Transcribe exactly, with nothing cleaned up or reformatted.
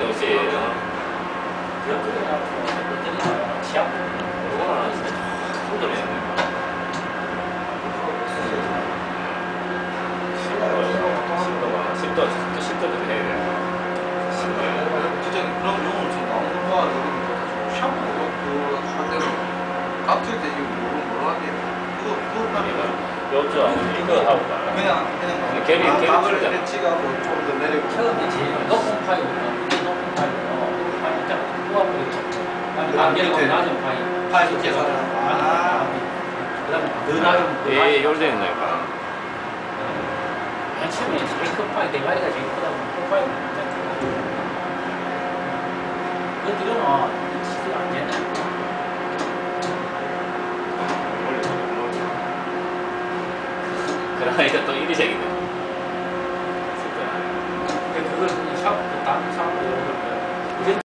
역시 시합 그거는 힘들어. 십도, 십도, 십도도 해야 돼. 진짜 그런 용어는 좀 나오는 거야. 샤프도 그 하대로 깍질 때 이거 뭐로 뭐로 하게 그거 그거 하니까 요즘 이거 하고 가. 그냥 그냥 개리 개리 밥을 풀잖아. 배치하고 좀 더 내리고 처음에 제일 높은 파이고 높은 파이고 파이 딱 꼬아버리고 그다음에 단계로 낮은 파이 파이 계산을 아 그다음에 더 낮은 예, 요래는 거니까. 맨 처음에 제일 큰 파이 대가리가 제일 크다 보면 큰 파이가 굉장히 크고 그들은 치즈가 안 되네. 그러니까 또 이리저리네.